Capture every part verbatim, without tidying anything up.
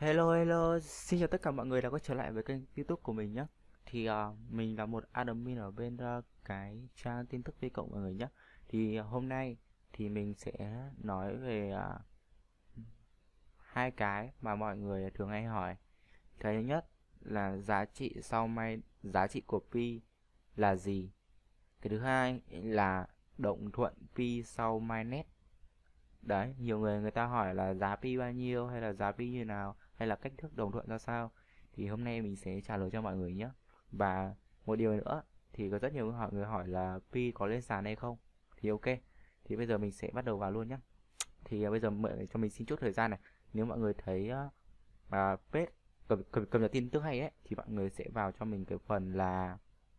Hello hello, xin chào tất cả mọi người đã quay trở lại với kênh YouTube của mình nhé. Thì uh, mình là một admin ở bên uh, cái trang tin tức Vi Cộng mọi người nhé. Thì uh, hôm nay thì mình sẽ nói về uh, hai cái mà mọi người thường hay hỏi. Cái thứ nhất là giá trị sau may giá trị của pi là gì? Cái thứ hai là đồng thuận pi sau mainnet. Đấy, nhiều người người ta hỏi là giá pi bao nhiêu hay là giá pi như nào hay là cách thức đồng thuận ra sao. Thì hôm nay mình sẽ trả lời cho mọi người nhé. Và một điều nữa thì có rất nhiều người hỏi, người hỏi là pi có lên sàn hay không. Thì ok. Thì bây giờ mình sẽ bắt đầu vào luôn nhé. Thì uh, bây giờ mọi người cho mình xin chút thời gian này. Nếu mọi người thấy uh, uh, page cập, cập, cập nhật tin tức hay ấy thì mọi người sẽ vào cho mình cái phần là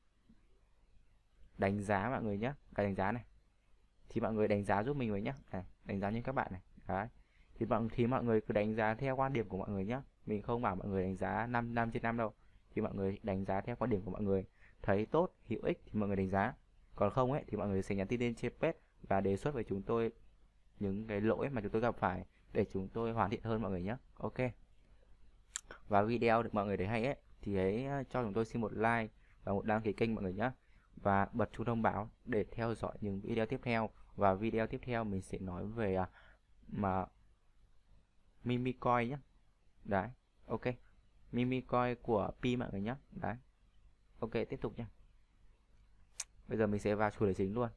đánh giá mọi người nhé. Cái đánh giá này thì mọi người đánh giá giúp mình với nhé, này, đánh giá như các bạn này. Đấy, thì mọi thì mọi người cứ đánh giá theo quan điểm của mọi người nhé, mình không bảo mọi người đánh giá năm năm trên năm đâu. Thì mọi người đánh giá theo quan điểm của mọi người, thấy tốt hữu ích thì mọi người đánh giá, còn không ấy thì mọi người sẽ nhắn tin lên trên page và đề xuất với chúng tôi những cái lỗi mà chúng tôi gặp phải để chúng tôi hoàn thiện hơn mọi người nhé. Ok, và video được mọi người thấy hay ấy thì hãy cho chúng tôi xin một like và một đăng ký kênh mọi người nhé, và bật chuông thông báo để theo dõi những video tiếp theo. Và video tiếp theo mình sẽ nói về à, mà meme coin nhé. Đấy, ok, meme coin của pi mọi người nhé. Đấy, ok, tiếp tục nhé. Bây giờ mình sẽ vào chủ đề chính luôn.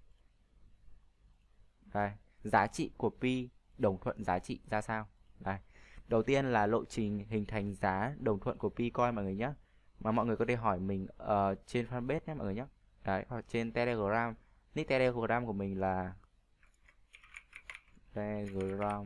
Đây, giá trị của pi đồng thuận giá trị ra sao. Đây, đầu tiên là lộ trình hình thành giá đồng thuận của pi coin mọi người nhé, mà mọi người có thể hỏi mình uh, trên fanpage nhé mọi người nhé. Đấy, hoặc trên Telegram. Nick Telegram của mình là Telegram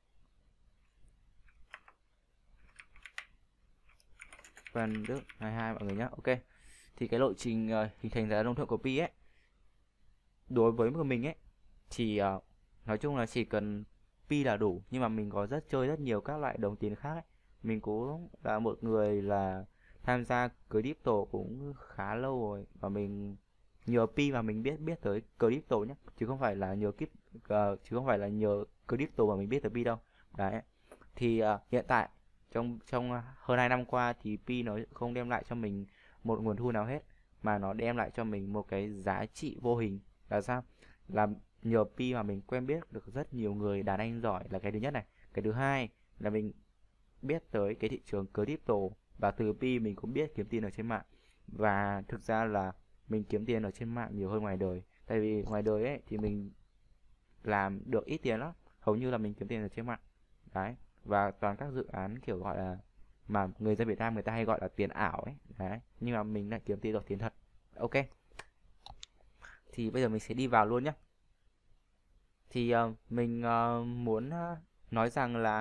Văn Đức hai mươi hai mọi người nhé. Ok, thì cái lộ trình uh, hình thành giá đồng thuận của pi ấy, đối với mình ấy thì uh, nói chung là chỉ cần pi là đủ, nhưng mà mình có rất chơi rất nhiều các loại đồng tiền khác ấy. Mình cũng là một người là tham gia crypto cũng khá lâu rồi, và mình nhờ pi mà mình biết biết tới crypto nhé, chứ không phải là nhờ kíp uh, chứ không phải là nhờ crypto mà mình biết tới pi đâu. Đấy, thì uh, hiện tại trong trong hơn hai năm qua thì pi nó không đem lại cho mình một nguồn thu nào hết, mà nó đem lại cho mình một cái giá trị vô hình. Là sao? Là nhờ pi mà mình quen biết được rất nhiều người đàn anh giỏi, là cái thứ nhất này. Cái thứ hai là mình biết tới cái thị trường crypto, và từ pi mình cũng biết kiếm tiền ở trên mạng. Và thực ra là mình kiếm tiền ở trên mạng nhiều hơn ngoài đời, tại vì ngoài đời ấy thì mình làm được ít tiền lắm, hầu như là mình kiếm tiền ở trên mạng. Đấy, và toàn các dự án kiểu gọi là mà người dân Việt Nam người ta hay gọi là tiền ảo ấy. Đấy, nhưng mà mình lại kiếm tiền được tiền thật. Ok, thì bây giờ mình sẽ đi vào luôn nhé. Thì uh, mình uh, muốn uh, nói rằng là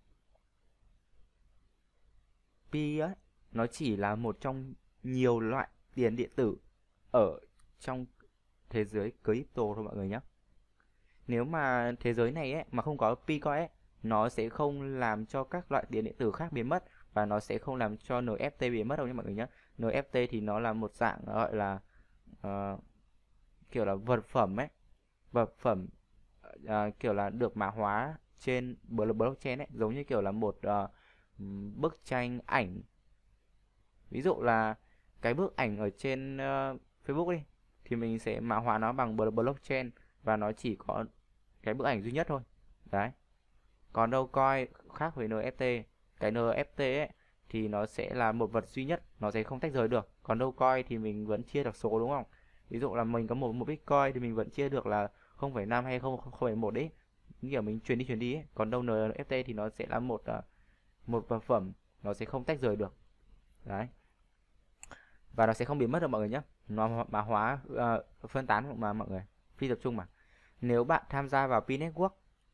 pi ấy nó chỉ là một trong nhiều loại tiền điện tử ở trong thế giới crypto thôi mọi người nhé. Nếu mà thế giới này ấy mà không có pi coin ấy, nó sẽ không làm cho các loại tiền điện tử khác biến mất, và nó sẽ không làm cho en ép tê biến mất đâu nhé mọi người nhé. en ép tê thì nó là một dạng gọi là uh, kiểu là vật phẩm ấy, vật phẩm uh, kiểu là được mã hóa trên blockchain ấy, giống như kiểu là một uh, bức tranh ảnh. Ví dụ là cái bức ảnh ở trên uh, Facebook đi, thì mình sẽ mã hóa nó bằng blockchain, và nó chỉ có cái bức ảnh duy nhất thôi. Đấy, còn đâu coin khác với en ép tê. Cái en ép tê ấy thì nó sẽ là một vật duy nhất, nó sẽ không tách rời được. Còn đâu coin thì mình vẫn chia được số đúng không? Ví dụ là mình có một một bitcoin thì mình vẫn chia được là không phẩy năm hay không không phẩy một đấy, như kiểu mình truyền đi truyền đi ấy. Còn đâu en ép tê thì nó sẽ là một uh, một vật phẩm, nó sẽ không tách rời được. Đấy, và nó sẽ không biến mất được mọi người nhé. Nó mã hóa uh, phân tán mà mọi người, phi tập trung mà. Nếu bạn tham gia vào pi network,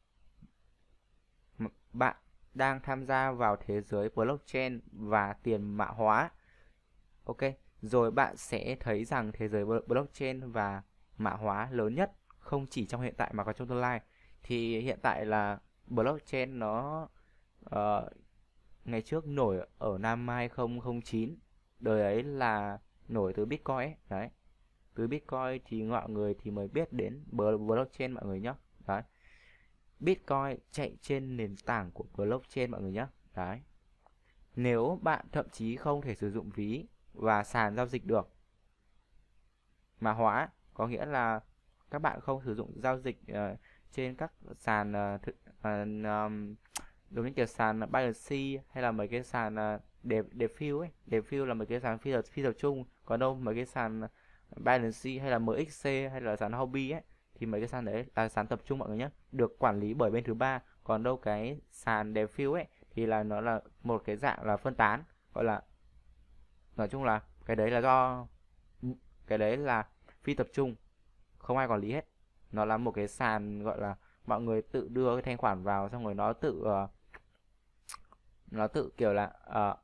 bạn đang tham gia vào thế giới blockchain và tiền mã hóa. Ok, rồi bạn sẽ thấy rằng thế giới blockchain và mã hóa lớn nhất không chỉ trong hiện tại mà còn trong tương lai. Thì hiện tại là blockchain nó uh, ngày trước nổi ở năm hai không không chín, đời ấy là nổi từ bitcoin ấy. Đấy, từ bitcoin thì mọi người thì mới biết đến blockchain mọi người nhé. Đấy, bitcoin chạy trên nền tảng của blockchain mọi người nhé. Đấy. Nếu bạn thậm chí không thể sử dụng ví và sàn giao dịch được, mã hóa có nghĩa là các bạn không sử dụng giao dịch uh, trên các sàn uh, thực, uh, um, giống như kiểu sàn Binance hay là mấy cái sàn uh, để DeFi ấy. DeFi là mấy cái sàn phi tập phi tập trung, còn đâu mấy cái sàn Binance hay là em ích xê hay là sàn Huobi ấy thì mấy cái sàn đấy là sàn tập trung mọi người nhé, được quản lý bởi bên thứ ba. Còn đâu cái sàn DeFi ấy thì là nó là một cái dạng là phân tán, gọi là nói chung là cái đấy là do cái đấy là phi tập trung, không ai quản lý hết. Nó là một cái sàn gọi là mọi người tự đưa cái thanh khoản vào, xong rồi nó tự uh, nó tự kiểu là uh,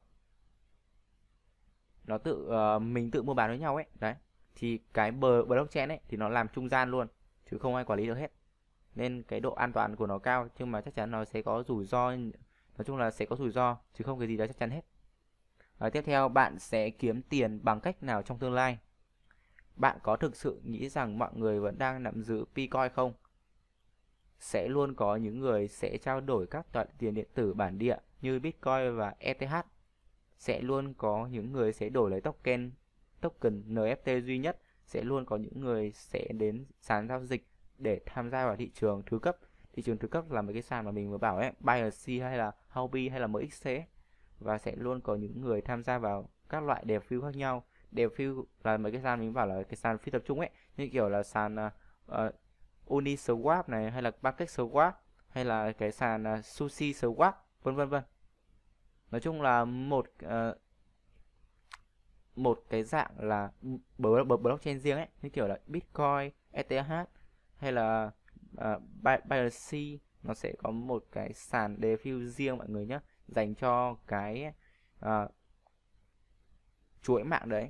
nó tự uh, mình tự mua bán với nhau ấy. Đấy, thì cái bờ blockchain ấy thì nó làm trung gian luôn chứ không ai quản lý được hết, nên cái độ an toàn của nó cao, nhưng mà chắc chắn nó sẽ có rủi ro. Nói chung là sẽ có rủi ro chứ không cái gì đó chắc chắn hết. uh, Tiếp theo, bạn sẽ kiếm tiền bằng cách nào trong tương lai? Bạn có thực sự nghĩ rằng mọi người vẫn đang nắm giữ Bitcoin không? Sẽ luôn có những người sẽ trao đổi các loại tiền điện tử bản địa như Bitcoin và e tê hát. Sẽ luôn có những người sẽ đổi lấy token token en ép tê duy nhất. Sẽ luôn có những người sẽ đến sàn giao dịch để tham gia vào thị trường thứ cấp. Thị trường thứ cấp là mấy cái sàn mà mình vừa bảo ấy, Binance hay là Huobi hay là em ích xê ấy. Và sẽ luôn có những người tham gia vào các loại DeFi khác nhau. DeFi là mấy cái sàn mình bảo là cái sàn phi tập trung ấy, như kiểu là sàn uh, Uniswap này, hay là PancakeSwap, hay là cái sàn uh, SushiSwap, vân vân vân. Nói chung là một uh, một cái dạng là blockchain riêng ấy, như kiểu là Bitcoin, e tê hát hay là uh, Binance, nó sẽ có một cái sàn DeFi riêng mọi người nhé, dành cho cái uh, chuỗi mạng đấy.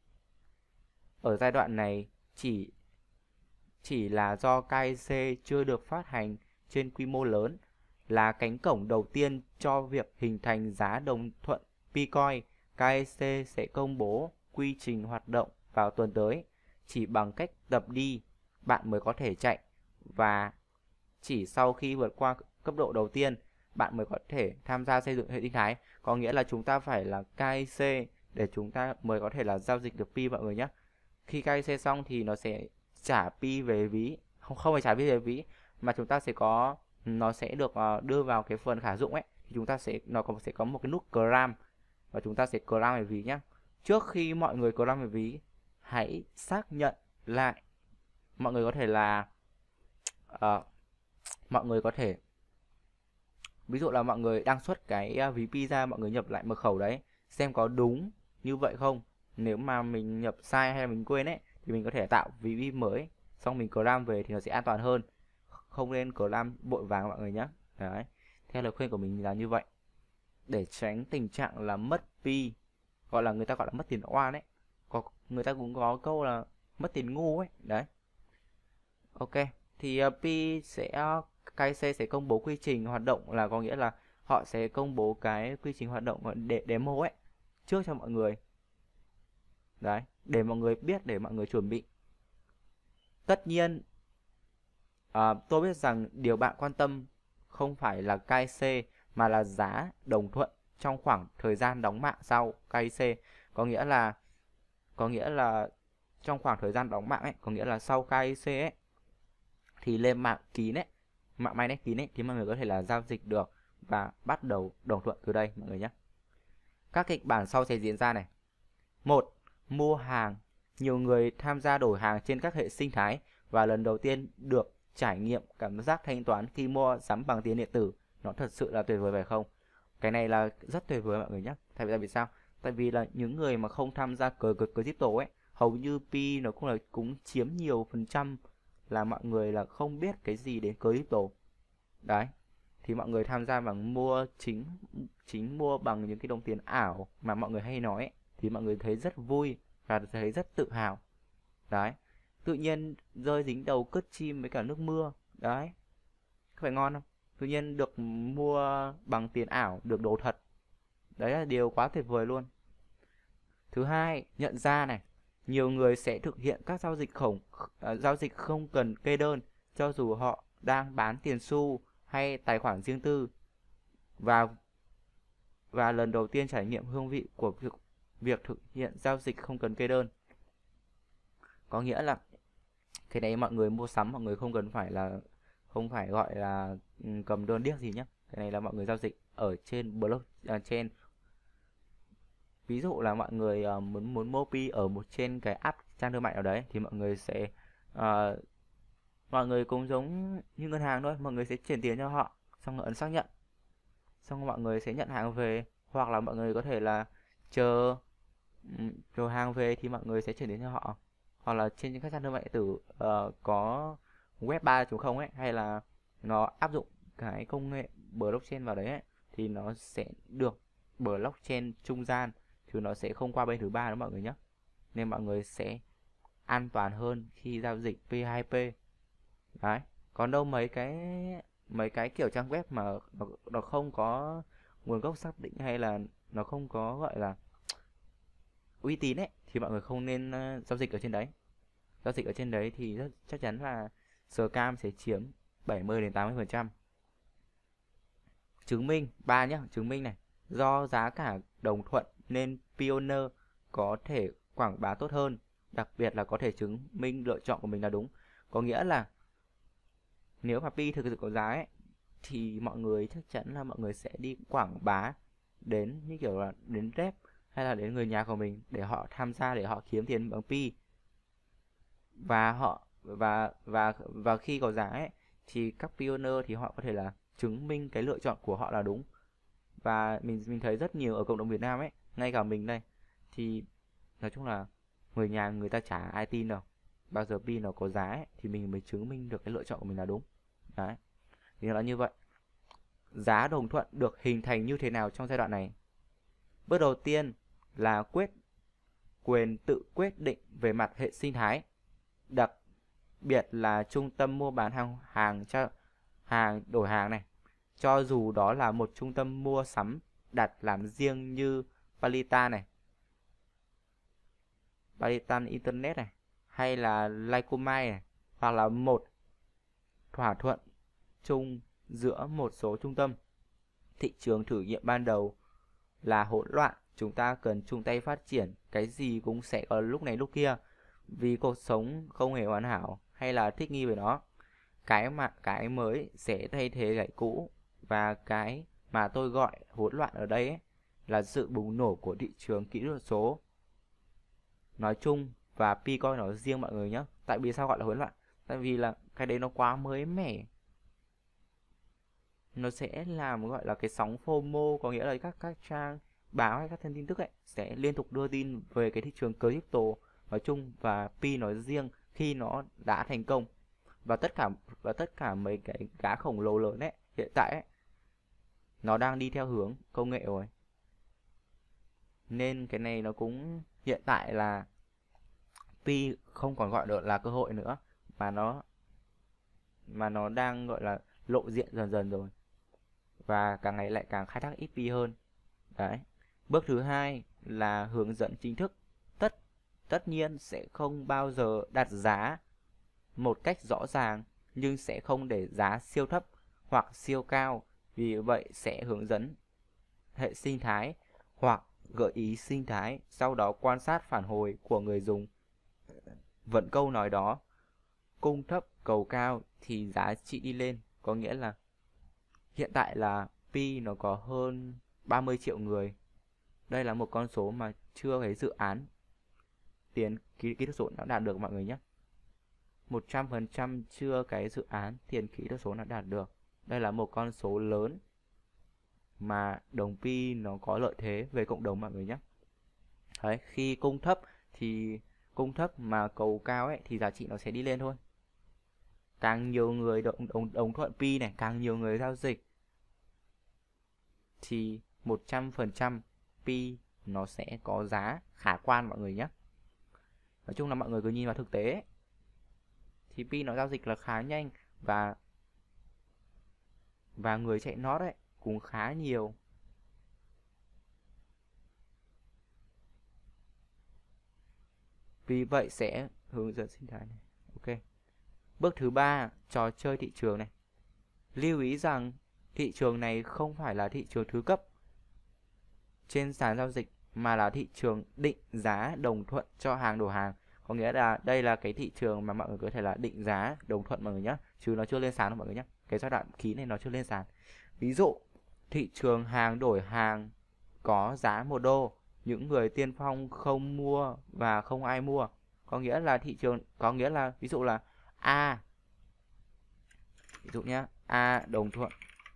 Ở giai đoạn này chỉ chỉ là do ca i xê chưa được phát hành trên quy mô lớn là cánh cổng đầu tiên cho việc hình thành giá đồng thuận Bitcoin. ca i xê sẽ công bố quy trình hoạt động vào tuần tới. Chỉ bằng cách tập đi, bạn mới có thể chạy, và chỉ sau khi vượt qua cấp độ đầu tiên, bạn mới có thể tham gia xây dựng hệ sinh thái. Có nghĩa là chúng ta phải là ca i xê để chúng ta mới có thể là giao dịch được Pi mọi người nhé. Khi ca i xê xong thì nó sẽ trả Pi về ví, không không phải trả Pi về ví mà chúng ta sẽ có, nó sẽ được uh, đưa vào cái phần khả dụng ấy, thì chúng ta sẽ nó có sẽ có một cái nút gram và chúng ta sẽ gram về ví nhé. Trước khi mọi người gram về ví, hãy xác nhận lại. Mọi người có thể là uh, mọi người có thể ví dụ là mọi người đang xuất cái uh, ví Pi ra, mọi người nhập lại mật khẩu đấy xem có đúng như vậy không. Nếu mà mình nhập sai hay là mình quên ấy thì mình có thể tạo ví Pi mới, xong mình gram về thì nó sẽ an toàn hơn. Không nên gram vội vàng mọi người nhé. Đấy, theo lời khuyên của mình là như vậy, để tránh tình trạng là mất Pi, gọi là người ta gọi là mất tiền oan ấy. Có người ta cũng có câu là mất tiền ngu ấy. Đấy, ok, thì uh, Pi sẽ uh, ca i xê sẽ công bố quy trình hoạt động, là có nghĩa là họ sẽ công bố cái quy trình hoạt động để demo ấy trước cho mọi người. Đấy, để mọi người biết, để mọi người chuẩn bị. Tất nhiên à, tôi biết rằng điều bạn quan tâm không phải là ca i xê mà là giá đồng thuận trong khoảng thời gian đóng mạng sau ca i xê. Có nghĩa là có nghĩa là trong khoảng thời gian đóng mạng ấy, có nghĩa là sau ca i xê ấy thì lên mạng kín ấy, mạng mainnet kín ấy, thì mọi người có thể là giao dịch được và bắt đầu đồng thuận từ đây mọi người nhé. Các kịch bản sau sẽ diễn ra này. Một, mua hàng. Nhiều người tham gia đổi hàng trên các hệ sinh thái và lần đầu tiên được trải nghiệm cảm giác thanh toán khi mua sắm bằng tiền điện tử. Nó thật sự là tuyệt vời phải không? Cái này là rất tuyệt vời mọi người nhé. Tại vì, tại vì sao? Tại vì là những người mà không tham gia cờ cờ crypto ấy, hầu như Pi nó cũng là cũng chiếm nhiều phần trăm là mọi người là không biết cái gì đến crypto. Đấy, thì mọi người tham gia bằng mua chính chính mua bằng những cái đồng tiền ảo mà mọi người hay nói ấy, thì mọi người thấy rất vui và thấy rất tự hào. Đấy, tự nhiên rơi dính đầu cất chim với cả nước mưa. Đấy, có phải ngon không? Tự nhiên được mua bằng tiền ảo, được đồ thật. Đấy là điều quá tuyệt vời luôn. Thứ hai, nhận ra này, nhiều người sẽ thực hiện các giao dịch khổng uh, giao dịch không cần kê đơn, cho dù họ đang bán tiền xu hay tài khoản riêng tư. Và và lần đầu tiên trải nghiệm hương vị của việc, việc thực hiện giao dịch không cần kê đơn. Có nghĩa là cái đấy mọi người mua sắm mọi người không cần phải là không phải gọi là ừ, cầm đơn điếc gì nhé. Cái này là mọi người giao dịch ở trên blockchain. Ví dụ là mọi người uh, muốn muốn mua pi ở một trên cái app trang thương mại nào đấy thì mọi người sẽ uh, mọi người cũng giống như ngân hàng thôi, mọi người sẽ chuyển tiền cho họ xong rồi ấn xác nhận, xong rồi mọi người sẽ nhận hàng về, hoặc là mọi người có thể là chờ ừm, chờ hàng về thì mọi người sẽ chuyển tiền cho họ, hoặc là trên những các trang thương mại điện tử uh, có web ba chấm không ấy, hay là nó áp dụng cái công nghệ blockchain vào đấy ấy, thì nó sẽ được blockchain trung gian, chứ nó sẽ không qua bên thứ ba đó mọi người nhé, nên mọi người sẽ an toàn hơn khi giao dịch P hai P đấy. Còn đâu mấy cái mấy cái kiểu trang web mà nó, nó không có nguồn gốc xác định, hay là nó không có gọi là uy tín ấy, thì mọi người không nên uh, giao dịch ở trên đấy. Giao dịch ở trên đấy thì rất, chắc chắn là scam sẽ chiếm bảy mươi đến tám mươi phần trăm. Chứng minh ba nhá, chứng minh này, do giá cả đồng thuận nên Pioneer có thể quảng bá tốt hơn, đặc biệt là có thể chứng minh lựa chọn của mình là đúng. Có nghĩa là nếu mà Pi thực sự có giá ấy, thì mọi người chắc chắn là mọi người sẽ đi quảng bá đến như kiểu là đến rep hay là đến người nhà của mình để họ tham gia, để họ kiếm tiền bằng Pi. Và họ và và và khi có giá ấy, thì các pioneer thì họ có thể là chứng minh cái lựa chọn của họ là đúng. Và mình mình thấy rất nhiều ở cộng đồng Việt Nam ấy, ngay cả mình đây, thì nói chung là người nhà người ta chả ai tin đâu, bao giờ Pi nó có giá ấy, thì mình mới chứng minh được cái lựa chọn của mình là đúng đấy. Thì nó như vậy. Giá đồng thuận được hình thành như thế nào trong giai đoạn này? Bước đầu tiên là quyết quyền tự quyết định về mặt hệ sinh thái, đặc biệt là trung tâm mua bán hàng hàng cho hàng đổi hàng này, cho dù đó là một trung tâm mua sắm đặt làm riêng như Palita này, Palitan Internet này, hay là Lycomai này, hoặc là một thỏa thuận chung giữa một số trung tâm. Thị trường thử nghiệm ban đầu là hỗn loạn, chúng ta cần chung tay phát triển, cái gì cũng sẽ có lúc này lúc kia, vì cuộc sống không hề hoàn hảo, hay là thích nghi với nó. Cái mà cái mới sẽ thay thế cái cũ, và cái mà tôi gọi hỗn loạn ở đây ấy, là sự bùng nổ của thị trường kỹ thuật số nói chung và Bitcoin nói riêng mọi người nhé. Tại vì sao gọi là hỗn loạn? Tại vì là cái đấy nó quá mới mẻ, nó sẽ làm gọi là cái sóng FOMO, có nghĩa là các các trang báo hay các thông tin tức ấy sẽ liên tục đưa tin về cái thị trường crypto nói chung và Pi nói riêng khi nó đã thành công. Và tất cả và tất cả mấy cái gã khổng lồ lớn ấy hiện tại ấy, nó đang đi theo hướng công nghệ rồi, nên cái này nó cũng hiện tại là Pi không còn gọi được là cơ hội nữa, mà nó mà nó đang gọi là lộ diện dần dần rồi, và càng ngày lại càng khai thác ít Pi hơn đấy. Bước thứ hai là hướng dẫn chính thức. tất tất nhiên sẽ không bao giờ đặt giá một cách rõ ràng, nhưng sẽ không để giá siêu thấp hoặc siêu cao, vì vậy sẽ hướng dẫn hệ sinh thái hoặc gợi ý sinh thái, sau đó quan sát phản hồi của người dùng. Vẫn câu nói đó, cung thấp cầu cao thì giá trị đi lên, có nghĩa là hiện tại là Pi nó có hơn ba mươi triệu người. Đây là một con số mà chưa cái dự án tiền kỹ, kỹ thuật số đã đạt được mọi người nhé. một trăm phần trăm chưa cái dự án tiền kỹ thuật số đã đạt được. Đây là một con số lớn mà đồng Pi nó có lợi thế về cộng đồng mọi người nhé. Đấy, khi cung thấp thì cung thấp mà cầu cao ấy thì giá trị nó sẽ đi lên thôi. Càng nhiều người đồng, đồng, đồng thuận Pi này, càng nhiều người giao dịch thì một trăm phần trăm Pi nó sẽ có giá khả quan mọi người nhé. Nói chung là mọi người cứ nhìn vào thực tế ấy, thì Pi nó giao dịch là khá nhanh, và và người chạy nót ấy cũng khá nhiều. Vì vậy sẽ hướng dẫn sinh thái này. Ok. Bước thứ ba, trò chơi thị trường này. Lưu ý rằng thị trường này không phải là thị trường thứ cấp. trên sàn giao dịch mà là thị trường định giá đồng thuận cho hàng đổi hàng. Có nghĩa là đây là cái thị trường mà mọi người có thể là định giá đồng thuận mọi người nhé, chứ nó chưa lên sàn đâu mọi người nhé. Cái giai đoạn ký này nó chưa lên sàn. Ví dụ thị trường hàng đổi hàng có giá một đô, những người tiên phong không mua và không ai mua. Có nghĩa là thị trường, có nghĩa là ví dụ là A, ví dụ nhé, A đồng thuận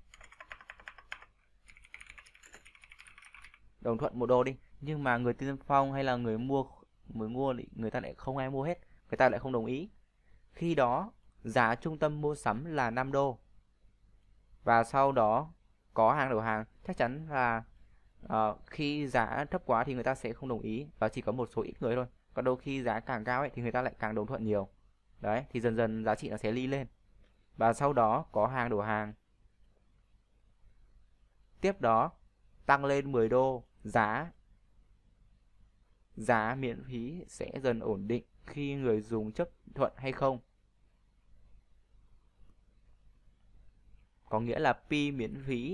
đồng thuận một đô đi, nhưng mà người tiên phong hay là người mua mới mua người ta lại không ai mua hết, người ta lại không đồng ý. Khi đó giá trung tâm mua sắm là năm đô, và sau đó có hàng đổi hàng, chắc chắn là uh, khi giá thấp quá thì người ta sẽ không đồng ý, và chỉ có một số ít người thôi. Còn đôi khi giá càng cao ấy thì người ta lại càng đồng thuận nhiều. Đấy, thì dần dần giá trị nó sẽ ly lên. Và sau đó có hàng đổi hàng. Tiếp đó tăng lên mười đô, giá giá miễn phí sẽ dần ổn định khi người dùng chấp thuận hay không. Có nghĩa là Pi miễn phí,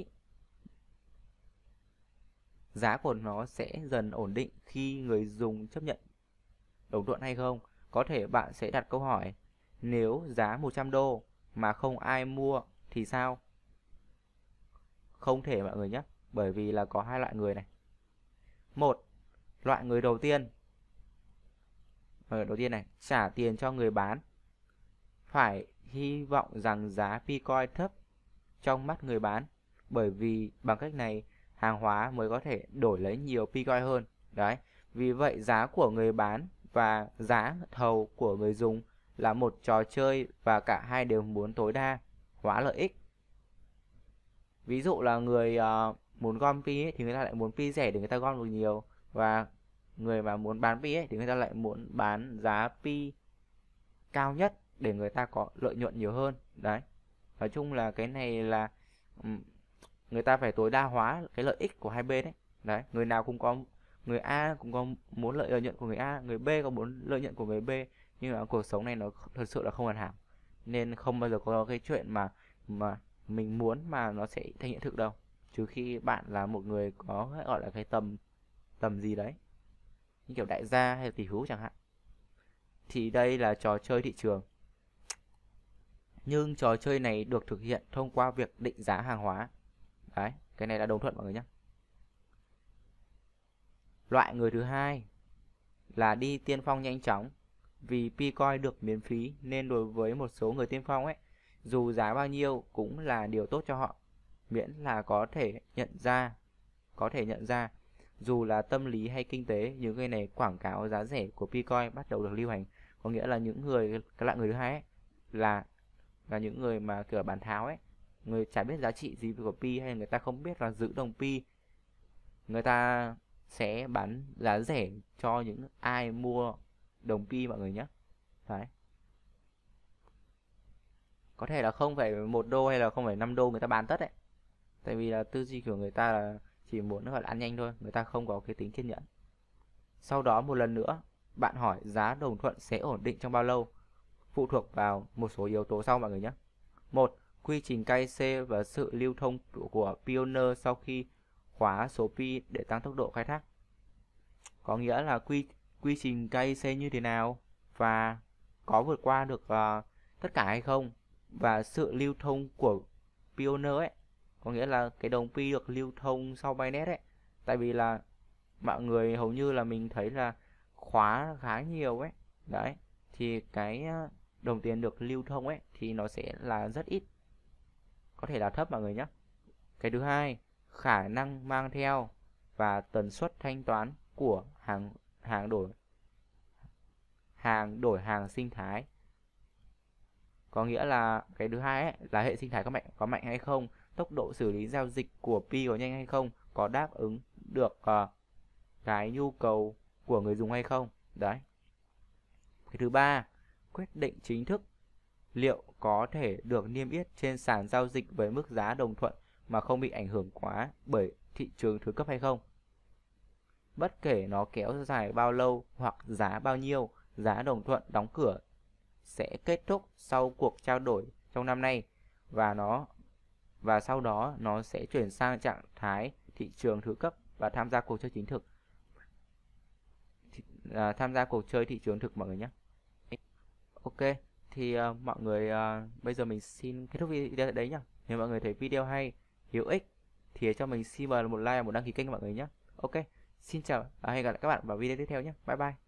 giá của nó sẽ dần ổn định khi người dùng chấp nhận đồng thuận hay không. Có thể bạn sẽ đặt câu hỏi, nếu giá một trăm đô mà không ai mua thì sao? Không thể mọi người nhé, bởi vì là có hai loại người này. Một, loại người đầu tiên, người đầu tiên này trả tiền cho người bán, phải hy vọng rằng giá Picoin thấp trong mắt người bán, bởi vì bằng cách này hàng hóa mới có thể đổi lấy nhiều Picoin hơn. Đấy, vì vậy giá của người bán và giá thầu của người dùng là một trò chơi, và cả hai đều muốn tối đa hóa lợi ích. Ví dụ là người uh, muốn gom pi ấy, thì người ta lại muốn pi rẻ để người ta gom được nhiều, và người mà muốn bán pi ấy, thì người ta lại muốn bán giá pi cao nhất để người ta có lợi nhuận nhiều hơn. Đấy, nói chung là cái này là um, người ta phải tối đa hóa cái lợi ích của hai bên đấy. Đấy, người nào cũng có, người A cũng có muốn lợi nhuận của người A, người B có muốn lợi nhuận của người B, nhưng mà cuộc sống này nó thật sự là không hoàn hảo, nên không bao giờ có cái chuyện mà mà mình muốn mà nó sẽ thành hiện thực đâu, trừ khi bạn là một người có gọi là cái tầm tầm gì đấy, như kiểu đại gia hay tỷ phú chẳng hạn. Thì đây là trò chơi thị trường, nhưng trò chơi này được thực hiện thông qua việc định giá hàng hóa. Đấy, cái này là đồng thuận mọi người nhé. Loại người thứ hai là đi tiên phong nhanh chóng. Vì Picoin được miễn phí nên đối với một số người tiên phong ấy, dù giá bao nhiêu cũng là điều tốt cho họ, miễn là có thể nhận ra, có thể nhận ra dù là tâm lý hay kinh tế, những người này quảng cáo giá rẻ của Picoin bắt đầu được lưu hành. Có nghĩa là những người, cái loại người thứ hai ấy, là là những người mà kiểu bán tháo ấy, người chả biết giá trị gì của Pi, hay người ta không biết là giữ đồng Pi, người ta sẽ bán giá rẻ cho những ai mua đồng Pi mọi người nhé. Đấy, có thể là không phải một đô hay là không phải năm đô người ta bán tất đấy, tại vì là tư duy của người ta là chỉ muốn gọi là ăn nhanh thôi, người ta không có cái tính kiên nhẫn. Sau đó một lần nữa bạn hỏi giá đồng thuận sẽ ổn định trong bao lâu, phụ thuộc vào một số yếu tố sau mọi người nhé. Một, quy trình ca i xê và sự lưu thông của Pioneer sau khi khóa số Pi để tăng tốc độ khai thác. Có nghĩa là quy quy trình ca i xê như thế nào và có vượt qua được uh, tất cả hay không, và sự lưu thông của Pioneer ấy, có nghĩa là cái đồng Pi được lưu thông sau Binance ấy, tại vì là mọi người hầu như là mình thấy là khóa khá nhiều ấy. Đấy, thì cái đồng tiền được lưu thông ấy thì nó sẽ là rất ít, có thể là thấp mọi người nhé. Cái thứ hai, khả năng mang theo và tần suất thanh toán của hàng hàng đổi hàng đổi hàng sinh thái. Có nghĩa là cái thứ hai ấy, là hệ sinh thái có mạnh có mạnh hay không, tốc độ xử lý giao dịch của Pi có nhanh hay không, có đáp ứng được uh, cái nhu cầu của người dùng hay không. Đấy. Cái thứ ba, quyết định chính thức liệu có thể được niêm yết trên sàn giao dịch với mức giá đồng thuận mà không bị ảnh hưởng quá bởi thị trường thứ cấp hay không. Bất kể nó kéo dài bao lâu hoặc giá bao nhiêu, giá đồng thuận đóng cửa sẽ kết thúc sau cuộc trao đổi trong năm nay, và nó và sau đó nó sẽ chuyển sang trạng thái thị trường thứ cấp và tham gia cuộc chơi chính thực, thì, à, tham gia cuộc chơi thị trường thực mọi người nhé. Ok, thì uh, mọi người uh, bây giờ mình xin kết thúc video tại đấy nhá. Nếu mọi người thấy video hay, hữu ích thì cho mình xin mời một like và một đăng ký kênh mọi người nhé. Ok, xin chào và hẹn gặp lại các bạn vào video tiếp theo nhé. Bye bye.